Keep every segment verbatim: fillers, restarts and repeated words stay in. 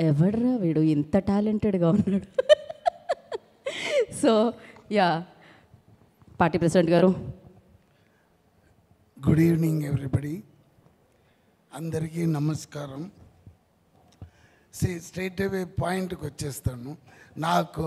ఎవడ్రా వీడు ఇంత టాలెంటెడ్గా ఉన్నాడు. సో యా, పార్టీ ప్రెసిడెంట్ గారు. గుడ్ ఈవినింగ్ ఎవ్రీబడి, అందరికీ నమస్కారం. సి స్ట్రైట్ అవే పాయింట్కి వచ్చేస్తాను. నాకు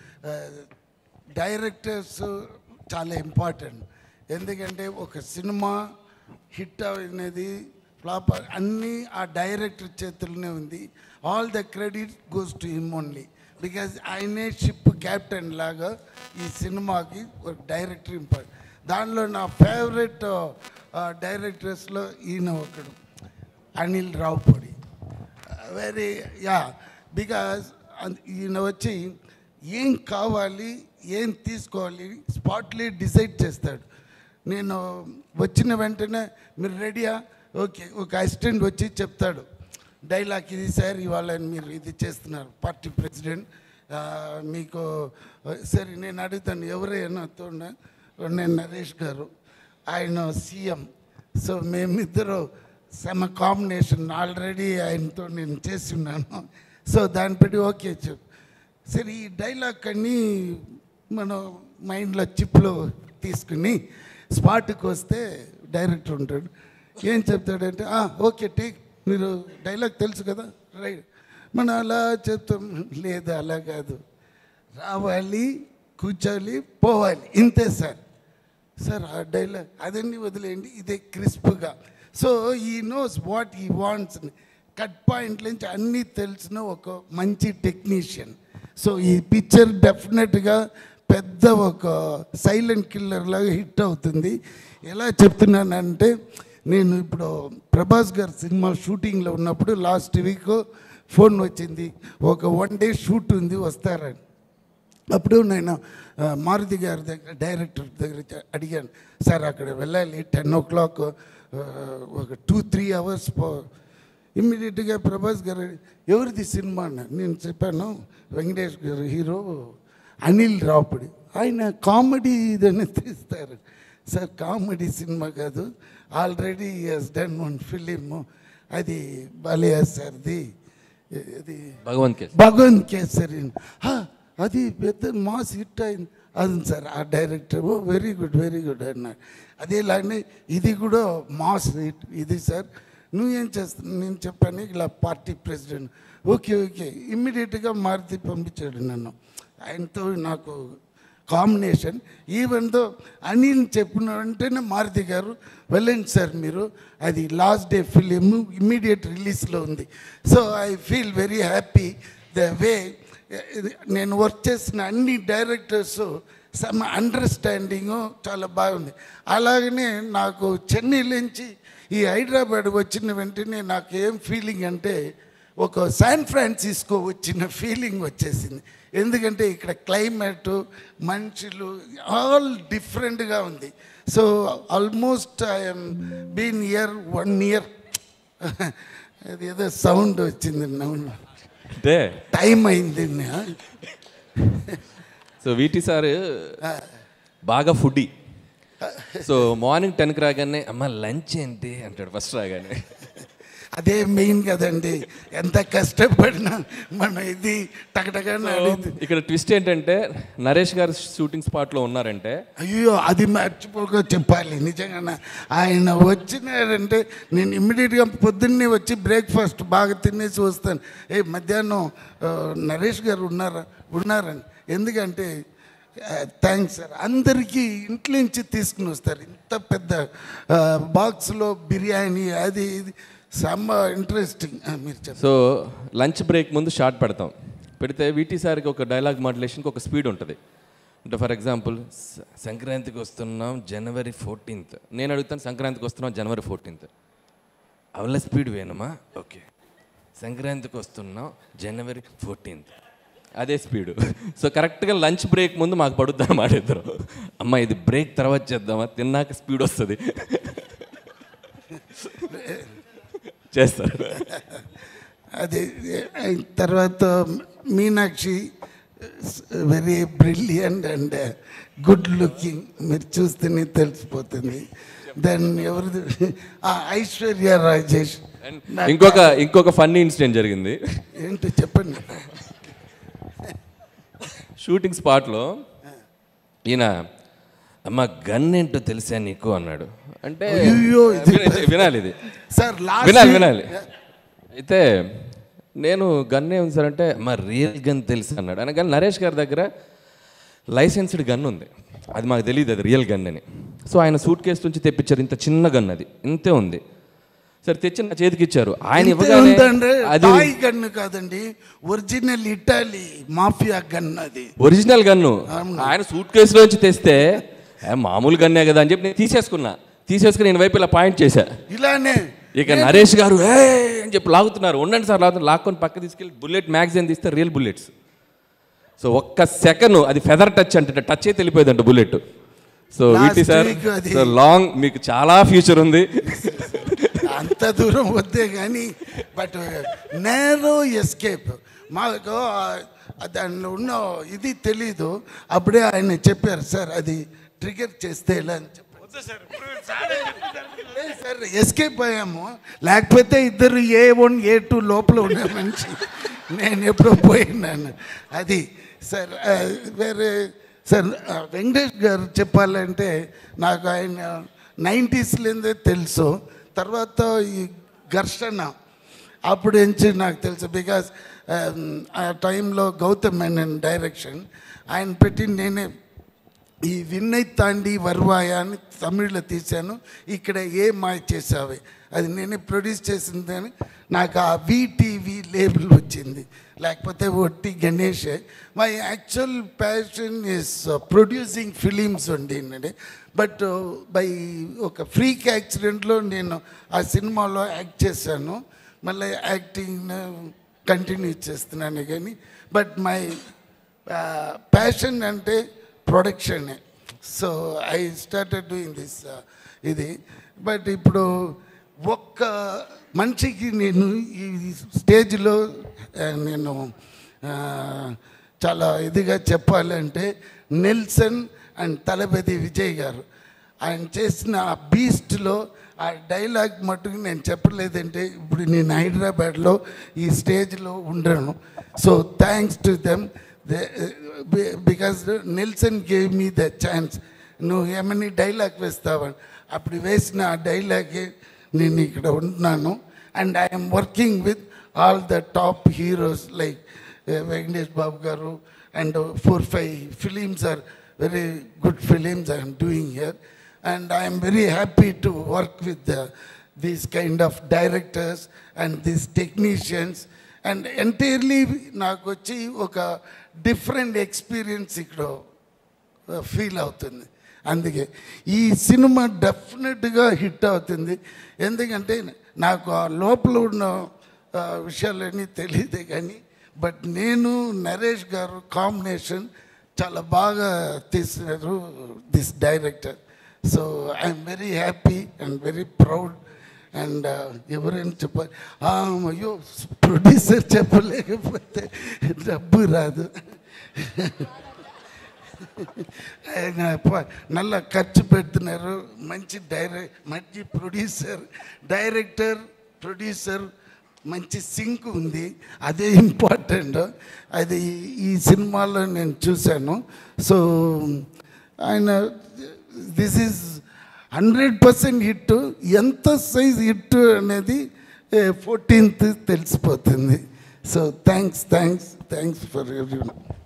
డైరెక్టర్స్ చాలా ఇంపార్టెంట్. ఎందుకంటే ఒక సినిమా హిట్ అనేది ఫ్లాప్ అన్నీ ఆ డైరెక్టర్ చేతుల్లోనే ఉంది. All the credit goes to him only, because ఆయనే షిప్ క్యాప్టెన్ లాగా ఈ సినిమాకి ఒక డైరెక్టర్ ఇంపార్టెంట్. దానిలో నా ఫేవరెట్ డైరెక్టర్స్లో ఈయన ఒకడు, Anil Ravipudi. Very yeah, because ఈయన వచ్చి ఏం కావాలి ఏం తీసుకోవాలి స్పాట్లీ డిసైడ్ చేస్తాడు. నేను వచ్చిన వెంటనే మీరు రెడీయా, ఓకే, ఒక అసిస్టెంట్ వచ్చి చెప్తాడు డైలాగ్, ఇది సార్ ఇవాళ మీరు ఇది చేస్తున్నారు పార్టీ ప్రెసిడెంట్, మీకు సరే నేను అడుగుతాను ఎవరైనా తోడ, నేను నరేష్ గారు, ఆయన సీఎం. సో మేమిద్దరు సమ కాంబినేషన్ ఆల్రెడీ ఆయనతో నేను చేసి ఉన్నాను. సో దాన్ని పెట్టి ఓకే చెప్పు సరే ఈ డైలాగ్ అన్నీ మనం మైండ్లో చిప్లో తీసుకుని స్పాట్కి వస్తే డైరెక్టర్ ఉంటాడు. ఏం చెప్తాడంటే ఓకే టేక్, మీరు డైలాగ్ తెలుసు కదా, రైట్, మనం అలా చెప్తాం. లేదు అలా కాదు, రావాలి కూర్చోవాలి పోవాలి, ఇంతే సార్. సార్ ఆ డైలాగ్ అదన్నీ వదిలేయండి, ఇదే క్రిస్ప్గా. So he knows what he wants, cut point నుంచి అన్నీ తెలిసిన ఒక మంచి టెక్నీషియన్. సో ఈ పిక్చర్ డెఫినెట్గా పెద్ద ఒక సైలెంట్ కిల్లర్ లాగా హిట్ అవుతుంది. ఎలా చెప్తున్నానంటే, నేను ఇప్పుడు ప్రభాస్ గారి సినిమా షూటింగ్లో ఉన్నప్పుడు లాస్ట్ వీక్ ఫోన్ వచ్చింది, ఒక వన్ డే షూట్ ఉంది వస్తారని. అప్పుడు నేను మారుతి గారి దగ్గర డైరెక్టర్ దగ్గర అడిగాను, సార్ అక్కడ వెళ్ళాలి టెన్ ఓ క్లాక్ ఒక టూ త్రీ అవర్స్ పో. ఇమ్మీడియట్గా ప్రభాస్ గారు ఎవరిది సినిమా అన్నారు. నేను చెప్పాను వెంకటేష్ గారు హీరో, అనిల్ రావుపూడి, ఆయన కామెడీ ఇదని తీస్తారు. సార్ కామెడీ సినిమా కాదు, already has done one film, అది బాలయ్య సార్ది, అది భగవంత్ కేసరి. భగవంత్ కేసరి, అది పెద్ద మాస్ హిట్ అయింది. అది సార్ ఆ director very good very good అన్నాడు. అదేలానే ఇది కూడా మాస్ హిట్ ఇది సార్. నువ్వేం చేస్తున్నావు? నేను చెప్పాను ఇలా పార్టీ ప్రెసిడెంట్. ఓకే ఓకే, ఇమ్మీడియట్గా మారుతి పంపించాడు నన్ను. ఆయనతో నాకు కాంబినేషన్. ఈవెన్ దో అనిల్ చెప్పిన వెంటనే మారుతి గారు వెళ్ళండి సార్ మీరు, అది లాస్ట్ డే ఫిలిం ఇమ్మీడియట్ రిలీజ్లో ఉంది. So I feel very happy the way నేను వర్క్ చేసిన అన్ని డైరెక్టర్స్ సమ్ అండర్స్టాండింగు చాలా బాగుంది. అలాగనే నాకు చెన్నై నుంచి ఈ హైదరాబాద్ వచ్చిన వెంటనే నాకు ఏం ఫీలింగ్ అంటే ఒక శాన్ ఫ్రాన్సిస్కో వచ్చిన ఫీలింగ్ వచ్చేసింది. ఎందుకంటే ఇక్కడ క్లైమేట్ మనుషులు ఆల్ డిఫరెంట్గా ఉంది. So almost I'm been year one year. అది ఏదో సౌండ్ వచ్చింది, అంటే టైం అయింది. సో వీటి సార్ బాగా ఫుడ్డీ. సో మార్నింగ్ టెన్కి రాగానే అమ్మ లంచ్ ఏంటి అంటాడు ఫస్ట్ రాగానే. అదే మెయిన్ కదండి, ఎంత కష్టపడినా మనం ఇది టకటగానే. ఇక్కడ ట్విస్ట్ ఏంటంటే నరేష్ గారు షూటింగ్ స్పాట్లో ఉన్నారంటే, అయ్యో అది మర్చిపోక చెప్పాలి నిజంగా. ఆయన వచ్చినారంటే నేను ఇమ్మీడియట్గా పొద్దున్నే వచ్చి బ్రేక్ఫాస్ట్ బాగా తినేసి వస్తాను. ఏ మధ్యాహ్నం నరేష్ గారు ఉన్నారా ఉన్నారని, ఎందుకంటే థ్యాంక్స్ సార్ అందరికీ ఇంట్లో నుంచి తీసుకుని వస్తారు. ఇంత పెద్ద బాక్స్లో బిర్యానీ అది ఇది సమ్మ ఇంట్రెస్టింగ్. మీరు చెప్పండి. సో లంచ్ బ్రేక్ ముందు షార్ట్ పెడతాం, పెడితే వీటీ సార్కి ఒక డైలాగ్ మాడ్యులేషన్కి ఒక స్పీడ్ ఉంటుంది. అంటే ఫర్ ఎగ్జాంపుల్ సంక్రాంతికి వస్తున్నాం జనవరి ఫోర్టీన్త్, నేను అడుగుతాను సంక్రాంతికి వస్తున్నాం జనవరి ఫోర్టీన్త్, అవల స్పీడ్ వేణమా, ఓకే సంక్రాంతికి వస్తున్నాం జనవరి ఫోర్టీన్త్, అదే స్పీడు. సో కరెక్ట్గా లంచ్ బ్రేక్ ముందు మాకు పడుద్ది అన్నమాట ఇద్దరు. అమ్మ ఇది బ్రేక్ తర్వాత చేద్దామా, తిన్నాక స్పీడ్ వస్తుంది చేస్తారు. అది తర్వాత Meenakshi very brilliant and good looking, మీరు చూస్తేనే తెలిసిపోతుంది. దెన్ ఎవరిది ఐశ్వర్య రాజేష్. ఇంకొక ఇంకొక ఫన్నీ ఇన్సిడెంట్ జరిగింది. ఏంటి చెప్పండి. షూటింగ్ స్పాట్లో ఈయన అమ్మ గన్ ఏంటో తెలుసా నీకు అన్నాడు. అంటే వినాలి ఇది సార్, వినాలి వినాలి అయితే నేను గన్ ఏముంది సార్ అంటే మా రియల్ గన్ తెలుసు అన్నాడు. ఆయన కానీ నరేష్ గారి దగ్గర లైసెన్స్డ్ గన్ ఉంది, అది మాకు తెలియదు అది రియల్ గన్ అని. సో ఆయన సూట్ కేసు నుంచి తెప్పించారు, ఇంత చిన్న గన్, అది ఇంతే ఉంది. సరే తెచ్చి నా చేతికి ఇచ్చారు. ఆయన అది గన్ను కాదండి, ఒరిజినల్ ఇటాలీ మాఫియా గన్, అది ఒరిజినల్ గన్ను. ఆయన సూట్ కేసులో నుంచి తెస్తే మామూలు గన్నే కదా అని చెప్పి నేను తీసేసుకున్నా. తీసేసుకుని నేను వైపు ఇలా పాయింట్ చేశా ఇలానే. ఇక నరేష్ గారు ఏ అని చెప్పి లాగుతున్నారు. ఉండండి సార్ లాగుతున్నారు. లాక్కొని పక్క తీసుకెళ్ళి బుల్లెట్ మ్యాగజైన్ తీస్తే రియల్ బుల్లెట్స్. సో ఒక్క సెకండ్ అది ఫెదర్ టచ్ అంటే టచ్ అయితే వెళ్ళిపోయిందంట బుల్లెట్. సో వీటి సార్ లాంగ్ మీకు చాలా ఫ్యూచర్ ఉంది. అంత దూరం వద్దే కానీ బట్ నేరో ఎస్కేప్. మాకు దానిలో ఉన్న ఇది తెలీదు. అప్పుడే ఆయన చెప్పారు సార్ అది ట్రిగర్ చేస్తే ఎలా అని చెప్పారు సార్. ఎస్కేప్ అయ్యాము, లేకపోతే ఇద్దరు ఏ వన్ ఏ టూ లోపల ఉండే మనిషి నేను ఎప్పుడో పోయినాను. అది సార్. వేరే సార్ వెంకటేష్ గారు చెప్పాలంటే నాకు ఆయన నైంటీస్లోనే తెలుసు. తర్వాత ఈ ఘర్షణ అప్పుడు నుంచి నాకు తెలుసు. బికాస్ ఆ టైంలో గౌతమ్ మేనన్ డైరెక్షన్ ఆయన పెట్టి నేనే ఈ విన్నై తాండి వర్వాయ అని తమిళ్లో తీశాను. ఇక్కడ ఏ మాయ చేసావే అది నేనే ప్రొడ్యూస్ చేసిందని నాకు ఆ వీటీవీ లేబుల్ వచ్చింది, లేకపోతే ఒట్టి గణేషే. My actual passion is producing films ఉండి, బట్ బై ఒక ఫ్రీక్ యాక్సిడెంట్లో నేను ఆ సినిమాలో యాక్ట్ చేశాను. మళ్ళీ యాక్టింగ్ కంటిన్యూ చేస్తున్నాను కానీ బట్ మై ప్యాషన్ అంటే ప్రొడక్షనే. So I started doing this ఇది. బట్ ఇప్పుడు ఒక్క మనిషికి నేను ఈ స్టేజ్లో నేను చాలా ఇదిగా చెప్పాలంటే నెల్సన్ అండ్ తలపతి విజయ్ గారు ఆయన చేసిన ఆ బీస్ట్లో ఆ డైలాగ్ మట్టుకు నేను చెప్పలేదంటే ఇప్పుడు నేను హైదరాబాద్లో ఈ స్టేజ్లో ఉండను. So thanks to them. Because Nelson gave me the chance. నువ్వు ఏమని డైలాగ్ వేస్తావని అప్పుడు వేసిన ఆ డైలాగే నేను ఇక్కడ ఉంటున్నాను. And I'm working with all the top heroes like Venkatesh Babu గారు and four five films are very good films I'm doing here. And I'm very happy to work with these kind of directors and these technicians. And entirely నాకు వచ్చి ఒక different experience ఇక్కడ feel అవుతుంది. అందుకే ఈ cinema డెఫినెట్గా hit అవుతుంది. ఎందుకంటే నాకు ఆ లోపల ఉన్న విషయాలన్నీ తెలియదే కానీ బట్ నేను నరేష్ గారు కాంబినేషన్ చాలా బాగా తీసినారు this director. So I'm very happy and very proud. And ఎవరైనా చెప్పాలి, అయ్యో ప్రొడ్యూసర్ చెప్పలేకపోతే డబ్బు రాదు. ఆయన నల్ల ఖర్చు పెడుతున్నారు. మంచి డైరెక్ట్ మంచి ప్రొడ్యూసర్ డైరెక్టర్ ప్రొడ్యూసర్ మంచి సింక్ ఉంది, అదే ఇంపార్టెంట్. అది ఈ సినిమాలో నేను చూశాను. సో ఆయన this is hundred percent hit. ఎంత సైజ్ హిట్ అనేది ఫోర్టీన్త్ తెలిసిపోతుంది. So thanks thanks thanks for everyone.